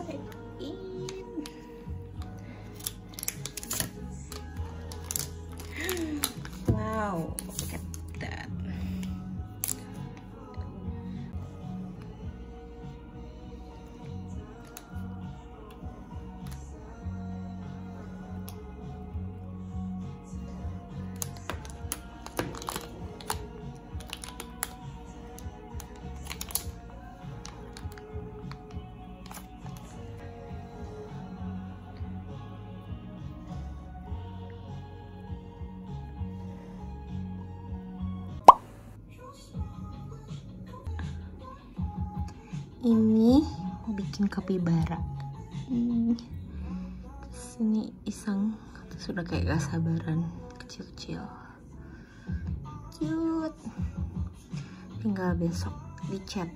type in. Wow, look at that. Ini mau bikin kapibara. Sini iseng, sudah kayak gak sabaran, kecil-kecil, cute. Tinggal besok dicat.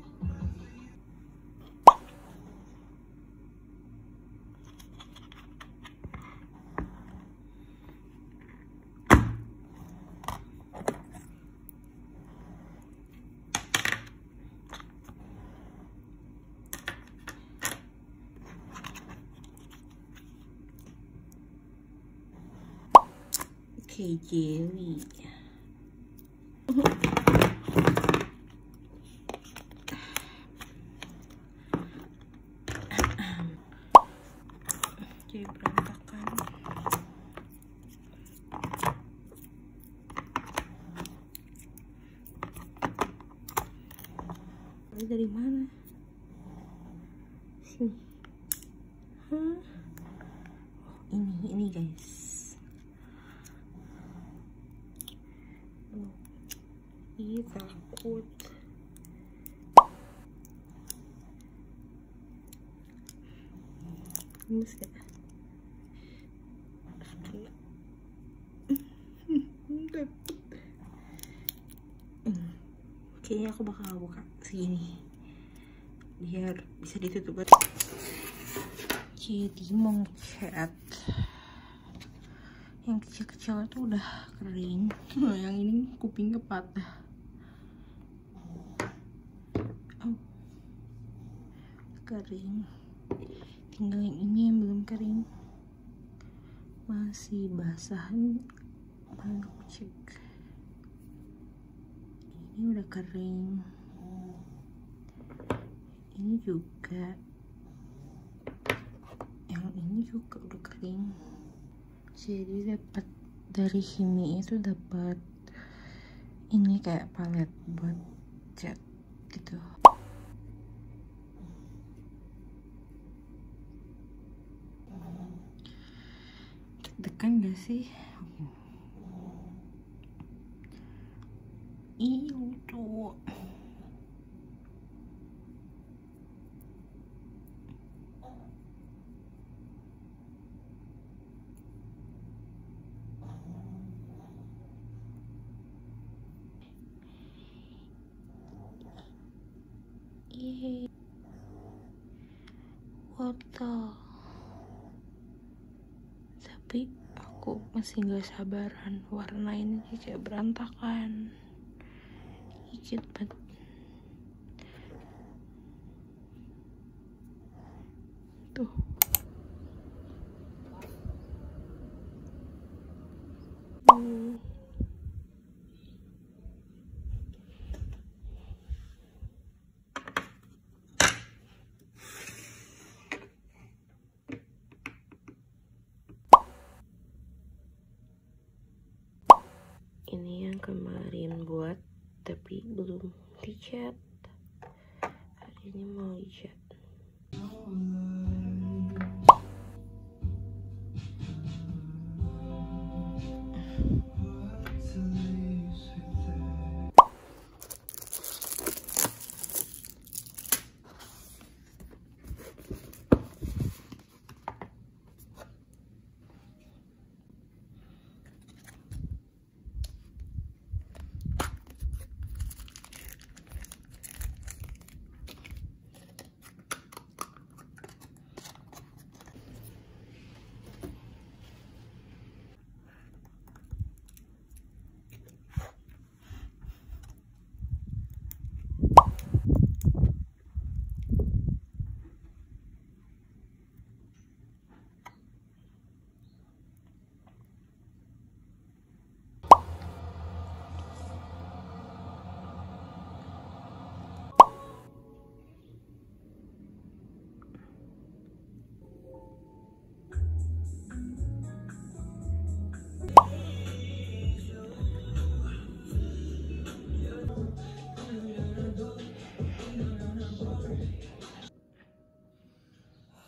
Oke, jelly. Jadi berantakan. Ini dari mana? Sini. Hah? Oh, ini guys. Ih, takut. Gemes gak? Kayaknya aku bakal buka segini biar bisa ditutup. Jadi mau cat yang kecil-kecil itu udah kering. Yang ini kupingnya patah. Kering. Tinggal yang ini yang belum kering, masih basah. Mana aku cek, ini udah kering, ini juga, yang ini juga udah kering. Jadi dapat dari Himi itu dapat ini kayak palet buat cat gitu. Deg-degan gak sih? Ih, lucu. Yeay. Foto. Tapi aku masih gak sabaran. Warna ini kayak berantakan. Dikit banget. Tuh. Ini yang kemarin buat tapi belum dicat. Hari ini mau dicat.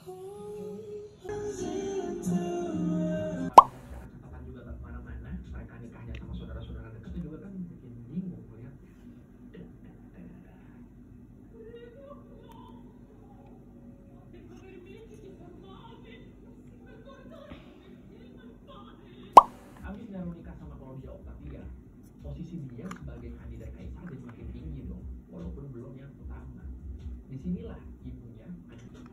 Catatan juga nggak kemana-mana, mereka nikahnya sama saudara-saudara dekat juga kan bikin bingung melihat. Habis Daru nikah sama Claudia Octavia, posisi dia sebagai kandidat kaisar jadi makin tinggi dong, walaupun belum yang utama. Disinilah ibunya Anissa